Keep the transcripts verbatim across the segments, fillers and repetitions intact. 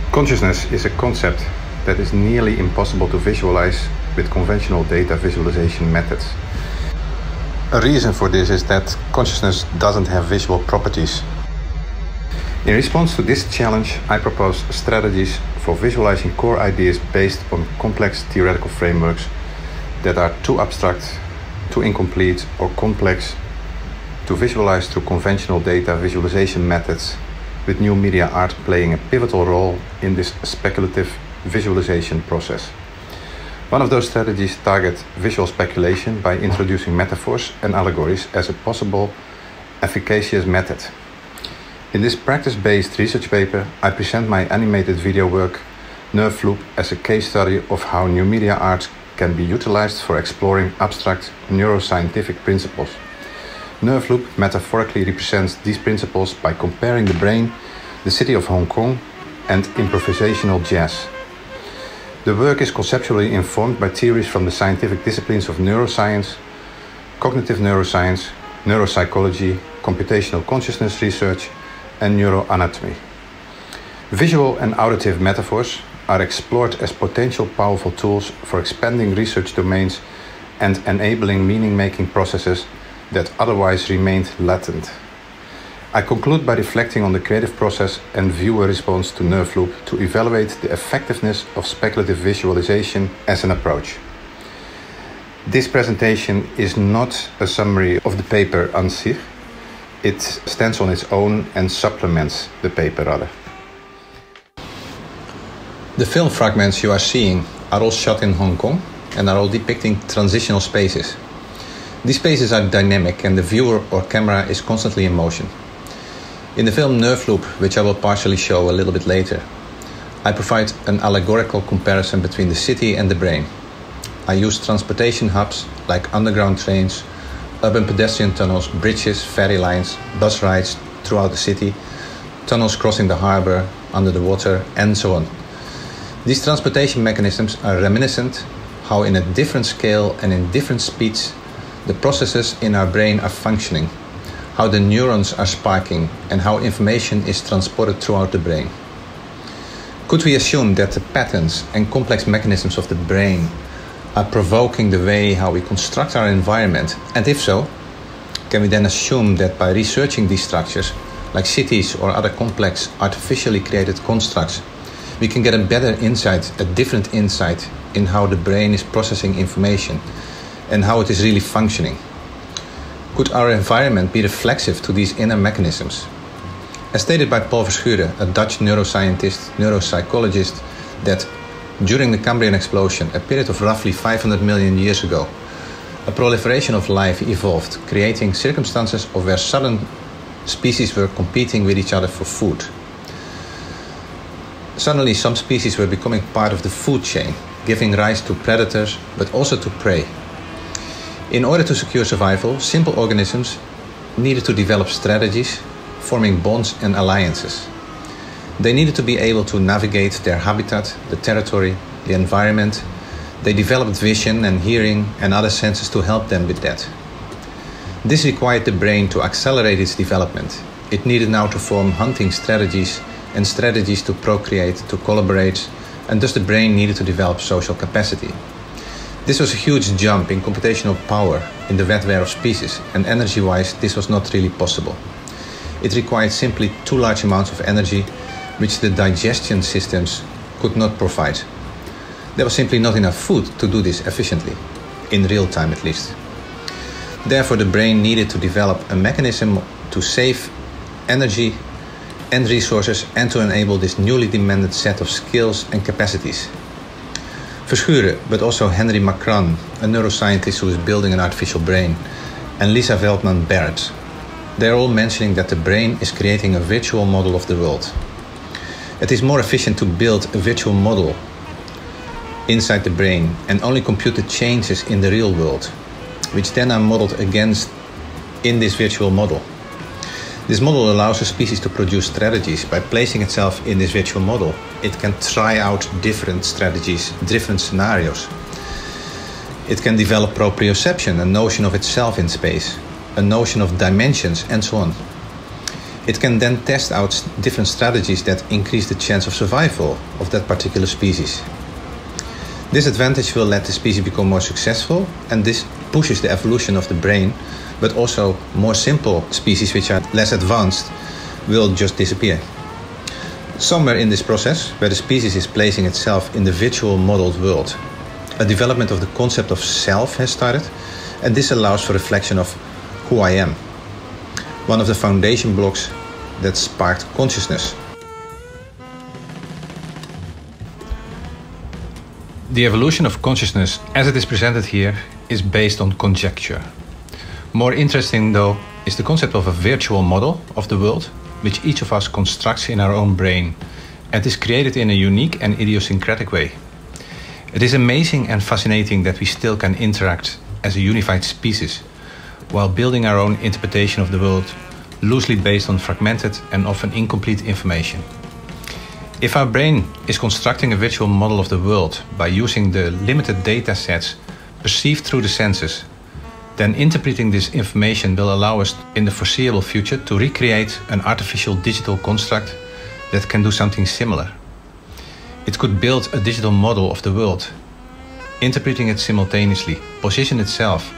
Consciousness is a concept that is nearly impossible to visualize with conventional data visualization methods. A reason for this is that consciousness doesn't have visual properties. In response to this challenge, I propose strategies for visualizing core ideas based on complex theoretical frameworks that are too abstract, too incomplete, or complex to visualize through conventional data visualization methods, with new media art playing a pivotal role in this speculative visualization process. One of those strategies targets visual speculation by introducing metaphors and allegories as a possible efficacious method. In this practice-based research paper, I present my animated video work, Nerve Loop, as a case study of how new media art can be utilized for exploring abstract neuroscientific principles. Nerve Loop metaphorically represents these principles by comparing the brain, the city of Hong Kong, and improvisational jazz. The work is conceptually informed by theories from the scientific disciplines of neuroscience, cognitive neuroscience, neuropsychology, computational consciousness research, and neuroanatomy. Visual and auditive metaphors are explored as potential powerful tools for expanding research domains and enabling meaning-making processes that otherwise remained latent. I conclude by reflecting on the creative process and viewer response to Nerve Loop to evaluate the effectiveness of speculative visualization as an approach. This presentation is not a summary of the paper en sich. It stands on its own and supplements the paper rather. The film fragments you are seeing are all shot in Hong Kong and are all depicting transitional spaces. These spaces are dynamic and the viewer or camera is constantly in motion. In the film Nerve Loop, which I will partially show a little bit later, I provide an allegorical comparison between the city and the brain. I use transportation hubs like underground trains, urban pedestrian tunnels, bridges, ferry lines, bus rides throughout the city, tunnels crossing the harbor, under the water, and so on. These transportation mechanisms are reminiscent how in a different scale and in different speeds the processes in our brain are functioning, how the neurons are sparking, and how information is transported throughout the brain. Could we assume that the patterns and complex mechanisms of the brain are provoking the way how we construct our environment? And if so, can we then assume that by researching these structures, like cities or other complex artificially created constructs, we can get a better insight, a different insight in how the brain is processing information and how it is really functioning? Could our environment be reflexive to these inner mechanisms? As stated by Paul Verschuren, a Dutch neuroscientist, neuropsychologist, that during the Cambrian explosion, a period of roughly five hundred million years ago, a proliferation of life evolved, creating circumstances of where sudden species were competing with each other for food. Suddenly, some species were becoming part of the food chain, giving rise to predators, but also to prey. In order to secure survival, simple organisms needed to develop strategies, forming bonds and alliances. They needed to be able to navigate their habitat, the territory, the environment. They developed vision and hearing and other senses to help them with that. This required the brain to accelerate its development. It needed now to form hunting strategies and strategies to procreate, to collaborate, and thus the brain needed to develop social capacity. This was a huge jump in computational power in the wetware of species, and energy-wise this was not really possible. It required simply too large amounts of energy which the digestion systems could not provide. There was simply not enough food to do this efficiently, in real time at least. Therefore the brain needed to develop a mechanism to save energy and resources and to enable this newly demanded set of skills and capacities. Verschuren, but also Henry Macron, a neuroscientist who is building an artificial brain, and Lisa Veldman Barrett. They're all mentioning that the brain is creating a virtual model of the world. It is more efficient to build a virtual model inside the brain and only compute the changes in the real world, which then are modeled against in this virtual model. This model allows a species to produce strategies. By placing itself in this virtual model, it can try out different strategies, different scenarios. It can develop proprioception, a notion of itself in space, a notion of dimensions, and so on. It can then test out different strategies that increase the chance of survival of that particular species. This advantage will let the species become more successful, and this pushes the evolution of the brain, but also more simple species which are less advanced will just disappear. Somewhere in this process, where the species is placing itself in the virtual modeled world, a development of the concept of self has started, and this allows for reflection of who I am, one of the foundation blocks that sparked consciousness. The evolution of consciousness, as it is presented here, is based on conjecture. More interesting, though, is the concept of a virtual model of the world, which each of us constructs in our own brain, and is created in a unique and idiosyncratic way. It is amazing and fascinating that we still can interact as a unified species, while building our own interpretation of the world, loosely based on fragmented and often incomplete information. If our brain is constructing a virtual model of the world by using the limited data sets perceived through the senses, then interpreting this information will allow us in the foreseeable future to recreate an artificial digital construct that can do something similar. It could build a digital model of the world, interpreting it simultaneously, position itself,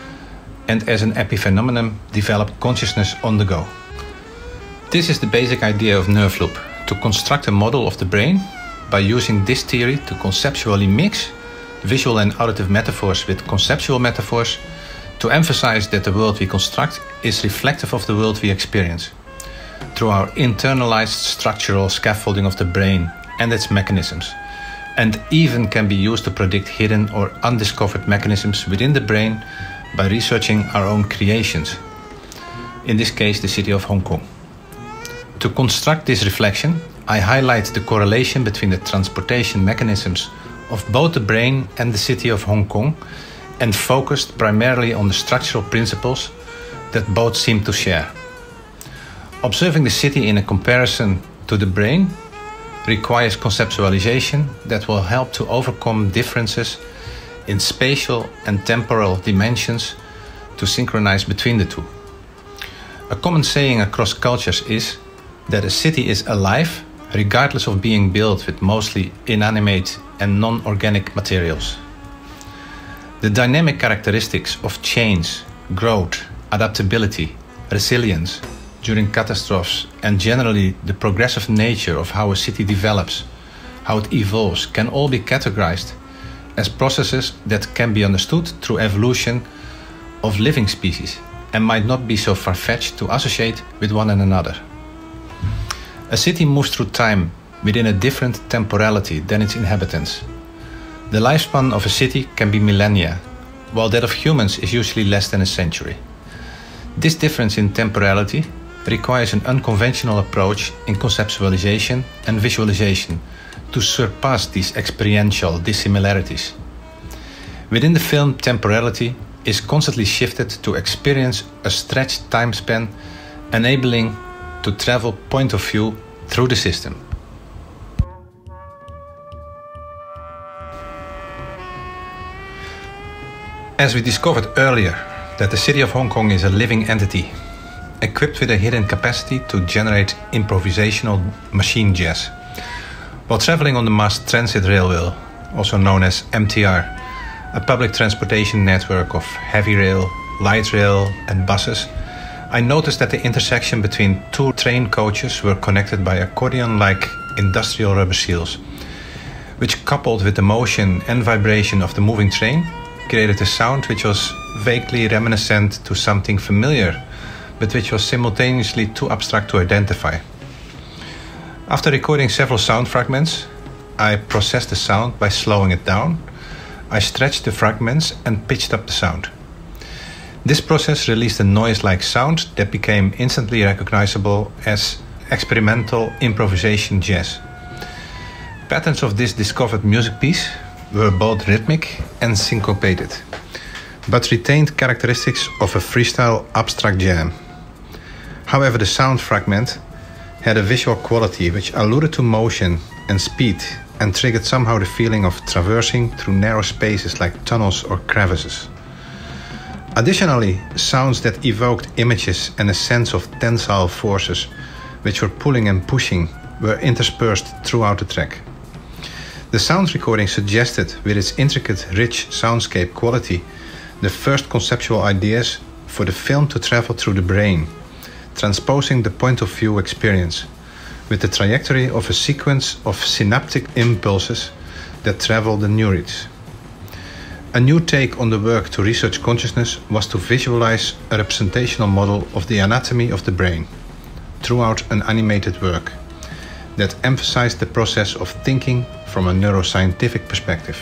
and as an epiphenomenon develop consciousness on the go. This is the basic idea of NerveLoop, to construct a model of the brain by using this theory to conceptually mix visual and auditive metaphors with conceptual metaphors to emphasize that the world we construct is reflective of the world we experience through our internalized structural scaffolding of the brain and its mechanisms, and even can be used to predict hidden or undiscovered mechanisms within the brain by researching our own creations, in this case the city of Hong Kong. To construct this reflection, I highlight the correlation between the transportation mechanisms of both the brain and the city of Hong Kong, and focused primarily on the structural principles that both seem to share. Observing the city in a comparison to the brain requires conceptualization that will help to overcome differences in spatial and temporal dimensions to synchronize between the two. A common saying across cultures is that a city is alive regardless of being built with mostly inanimate and non-organic materials. The dynamic characteristics of change, growth, adaptability, resilience during catastrophes, and generally the progressive nature of how a city develops, how it evolves, can all be categorized as processes that can be understood through evolution of living species and might not be so far-fetched to associate with one another. A city moves through time within a different temporality than its inhabitants. The lifespan of a city can be millennia, while that of humans is usually less than a century. This difference in temporality requires an unconventional approach in conceptualization and visualization to surpass these experiential dissimilarities. Within the film, temporality is constantly shifted to experience a stretched time span, enabling to travel point of view through the system. As we discovered earlier, that the city of Hong Kong is a living entity, equipped with a hidden capacity to generate improvisational machine jazz. While traveling on the Mass Transit Railway, also known as M T R, a public transportation network of heavy rail, light rail and buses, I noticed that the intersection between two train coaches were connected by accordion-like industrial rubber seals, which, coupled with the motion and vibration of the moving train, created a sound which was vaguely reminiscent to something familiar, but which was simultaneously too abstract to identify. After recording several sound fragments, I processed the sound by slowing it down. I stretched the fragments and pitched up the sound. This process released a noise-like sound that became instantly recognizable as experimental improvisation jazz. Patterns of this discovered music piece were both rhythmic and syncopated, but retained characteristics of a freestyle abstract jam. However, the sound fragment had a visual quality which alluded to motion and speed and triggered somehow the feeling of traversing through narrow spaces like tunnels or crevices. Additionally, sounds that evoked images and a sense of tensile forces, which were pulling and pushing, were interspersed throughout the track. The sound recording suggested, with its intricate, rich soundscape quality, the first conceptual ideas for the film to travel through the brain, transposing the point of view experience, with the trajectory of a sequence of synaptic impulses that travel the neurites. A new take on the work to research consciousness was to visualize a representational model of the anatomy of the brain throughout an animated work that emphasized the process of thinking from a neuroscientific perspective.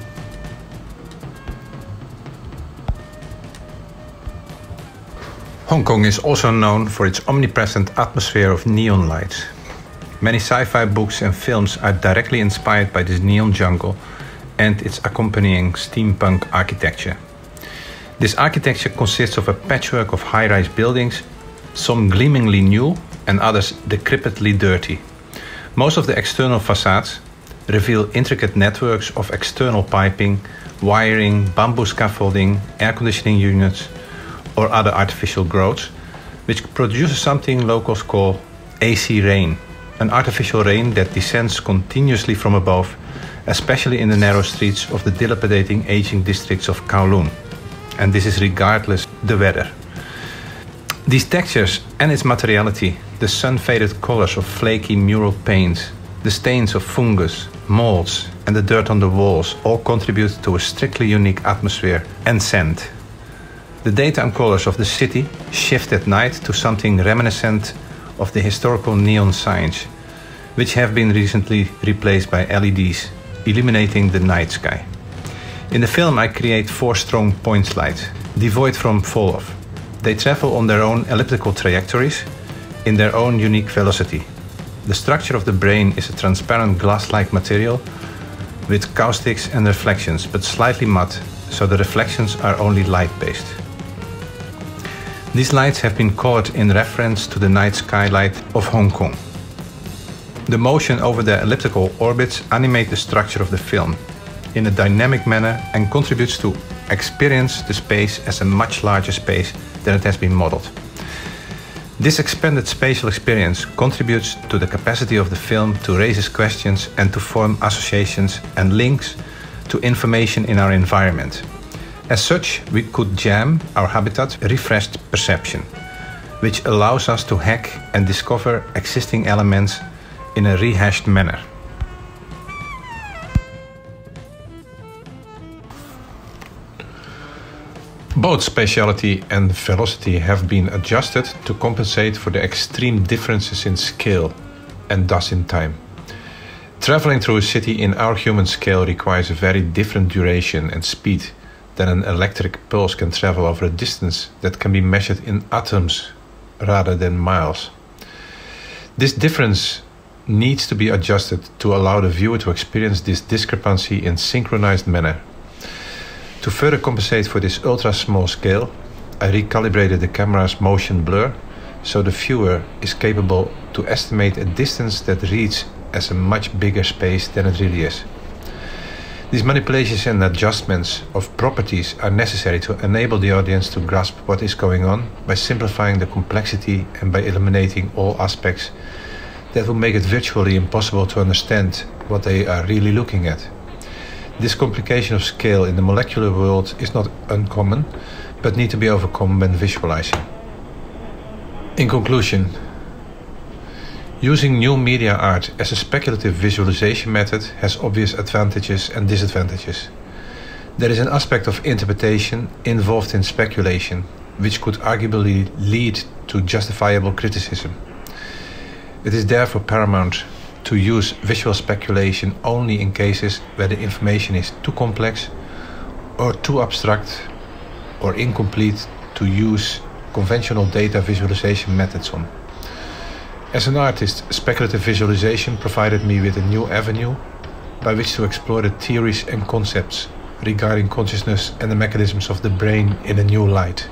Hong Kong is also known for its omnipresent atmosphere of neon lights. Many sci-fi books and films are directly inspired by this neon jungle and its accompanying steampunk architecture. This architecture consists of a patchwork of high-rise buildings, some gleamingly new and others decrepitly dirty. Most of the external facades reveal intricate networks of external piping, wiring, bamboo scaffolding, air conditioning units, or other artificial growths, which produces something locals call A C rain, an artificial rain that descends continuously from above, especially in the narrow streets of the dilapidating aging districts of Kowloon. And this is regardless the weather. These textures and its materiality, the sun-faded colors of flaky mural paints, the stains of fungus, molds, and the dirt on the walls all contribute to a strictly unique atmosphere and scent. The daytime colors of the city shift at night to something reminiscent of the historical neon signs, which have been recently replaced by L E Ds, illuminating the night sky. In the film, I create four strong point lights, devoid from fall-off. They travel on their own elliptical trajectories, in their own unique velocity. The structure of the brain is a transparent glass-like material with caustics and reflections, but slightly matte, so the reflections are only light-based. These lights have been colored in reference to the night skylight of Hong Kong. The motion over the elliptical orbits animate the structure of the film in a dynamic manner and contributes to experience the space as a much larger space than it has been modeled. This expanded spatial experience contributes to the capacity of the film to raise questions and to form associations and links to information in our environment. As such, we could jam our habitat refreshed perception, which allows us to hack and discover existing elements in a rehashed manner. Both spatiality and velocity have been adjusted to compensate for the extreme differences in scale and thus in time. Traveling through a city in our human scale requires a very different duration and speed than an electric pulse can travel over a distance that can be measured in atoms rather than miles. This difference needs to be adjusted to allow the viewer to experience this discrepancy in synchronized manner. To further compensate for this ultra-small scale, I recalibrated the camera's motion blur so the viewer is capable to estimate a distance that reads as a much bigger space than it really is. These manipulations and adjustments of properties are necessary to enable the audience to grasp what is going on by simplifying the complexity and by eliminating all aspects that will make it virtually impossible to understand what they are really looking at. This complication of scale in the molecular world is not uncommon, but need to be overcome when visualizing. In conclusion, using new media art as a speculative visualization method has obvious advantages and disadvantages. There is an aspect of interpretation involved in speculation, which could arguably lead to justifiable criticism. It is therefore paramount to use visual speculation only in cases where the information is too complex or too abstract or incomplete to use conventional data visualization methods on. As an artist, speculative visualization provided me with a new avenue by which to explore the theories and concepts regarding consciousness and the mechanisms of the brain in a new light.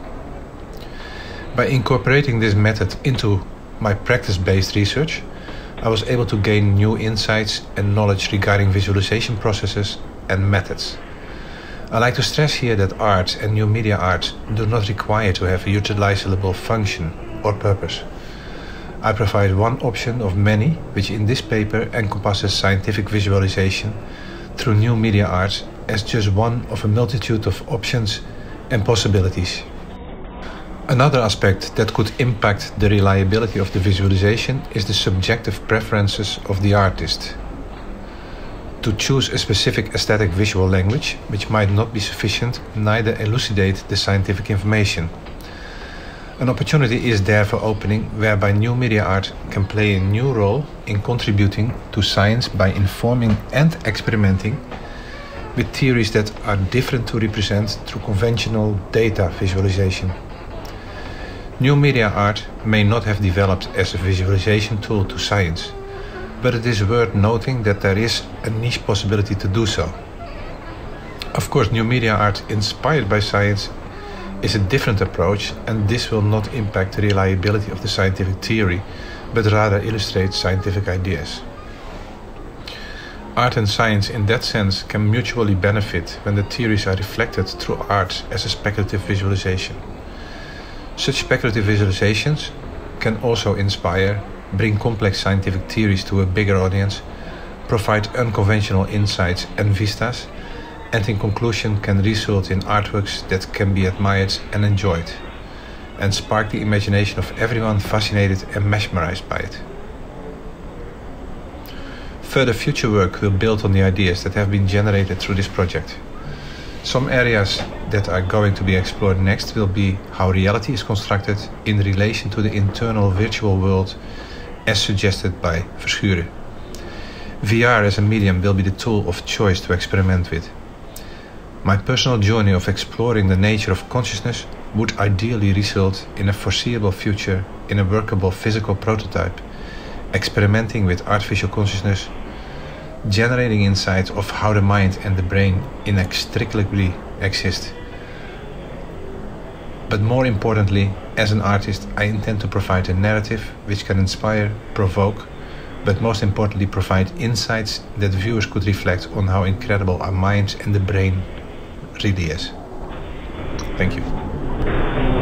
By incorporating this method into my practice-based research, I was able to gain new insights and knowledge regarding visualization processes and methods. I like to stress here that art and new media art do not require to have a utilizable function or purpose. I provide one option of many, which in this paper encompasses scientific visualization through new media art as just one of a multitude of options and possibilities. Another aspect that could impact the reliability of the visualization is the subjective preferences of the artist. To choose a specific aesthetic visual language, which might not be sufficient, neither elucidate the scientific information. An opportunity is therefore opening whereby new media art can play a new role in contributing to science by informing and experimenting with theories that are different to represent through conventional data visualization. New media art may not have developed as a visualization tool to science, but it is worth noting that there is a niche possibility to do so. Of course, new media art inspired by science is a different approach, and this will not impact the reliability of the scientific theory, but rather illustrate scientific ideas. Art and science in that sense can mutually benefit when the theories are reflected through art as a speculative visualization. Such speculative visualizations can also inspire, bring complex scientific theories to a bigger audience, provide unconventional insights and vistas, and in conclusion can result in artworks that can be admired and enjoyed, and spark the imagination of everyone fascinated and mesmerized by it. Further future work will build on the ideas that have been generated through this project. Some areas that are going to be explored next will be how reality is constructed in relation to the internal virtual world as suggested by Verschuren. V R as a medium will be the tool of choice to experiment with. My personal journey of exploring the nature of consciousness would ideally result in a foreseeable future in a workable physical prototype, experimenting with artificial consciousness, generating insights of how the mind and the brain inextricably exist. But more importantly, as an artist, I intend to provide a narrative which can inspire, provoke, but most importantly provide insights that viewers could reflect on how incredible our minds and the brain really is. Thank you.